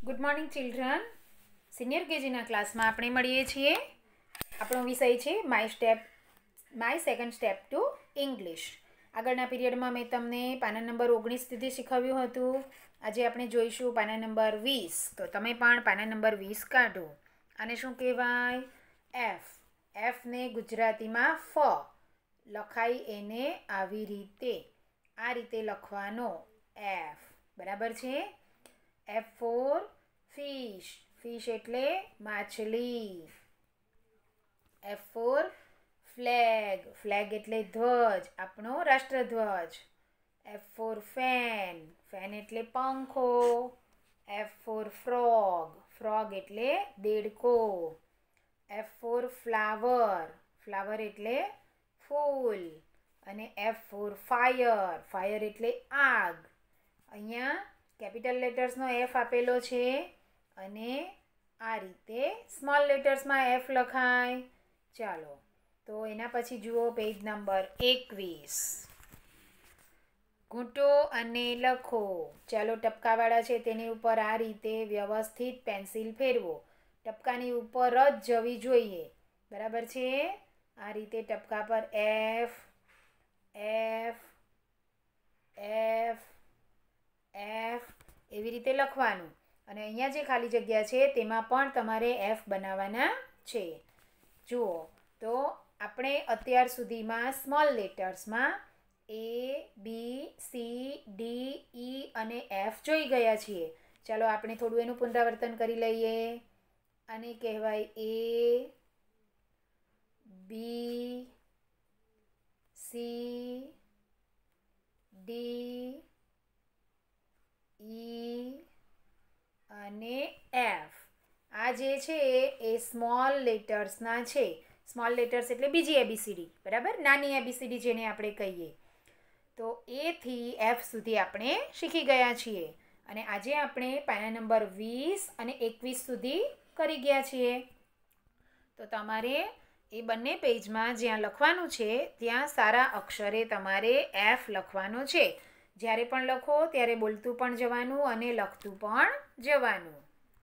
Good morning children. Senior કેજીના ક્લાસમાં આપણે મળીએ છીએ. આપણો વિષય છે my second step to English. આગળના પીરિયડમાં મેં તમને પાના નંબર 19 સુધી શીખવ્યું હતું. આજે આપણે જોઈશું પાના નંબર 20. તો તમે પણ પાના નંબર 20 કાઢો. આને શું કહેવાય? એફ. એફને ગુજરાતીમાં ફ લખાય એને આવી રીતે, આ રીતે લખવાનો એફ. બરાબર છે? F four fish. ફિશ એટલે માછલી. F four flag. ફ્લેગ એટલે ધ્વજ, આપણો રાષ્ટ્રધ્વજ. F four fan. ફેન એટલે પંખો. F four frog. ફ્રોગ એટલે દેડકો. F for flower. ફ્લાવર એટલે ફૂલ. અને એફ ફોર ફાયર. ફાયર એટલે આગ. અહીંયા કેપિટલ લેટર્સનો એફ આપેલો છે અને આ રીતે સ્મોલ લેટર્સમાં એફ લખાય. ચાલો, તો એના પછી જુઓ પેજ નંબર 21. ઘૂંટો અને લખો. ચાલો, ટપકાવાળા છે તેની ઉપર આ રીતે વ્યવસ્થિત પેન્સિલ ફેરવો. ટપકાની ઉપર જ જવી જોઈએ. બરાબર છે? આ રીતે ટપકા પર એફ એફ એફ એફ એવી રીતે લખવાનું. અને અહીંયા જે ખાલી જગ્યા છે તેમાં પણ તમારે એફ બનાવવાના છે. જુઓ, તો આપણે અત્યાર સુધીમાં સ્મોલ લેટર્સમાં A, B, C, D, E અને એફ જોઈ ગયા છીએ. ચાલો, આપણે થોડું એનું પુનરાવર્તન કરી લઈએ. આને કહેવાય એ, બી, સી, ડી, ઈ અને એફ. આ જે છે એ સ્મોલ લેટર્સના છે. સ્મોલ લેટર્સ એટલે બીજી એબીસીડી. બરાબર? નાની એબીસીડી જેને આપણે કહીએ. તો એથી એફ સુધી આપણે શીખી ગયા છીએ. અને આજે આપણે પાના નંબર 20 અને 21 સુધી કરી ગયા છીએ. તો તમારે એ બંને પેજમાં જ્યાં લખવાનું છે ત્યાં સારા અક્ષરે તમારે એફ લખવાનો છે. જ્યારે પણ લખો ત્યારે બોલતું પણ જવાનું અને લખતું પણ જવાનું.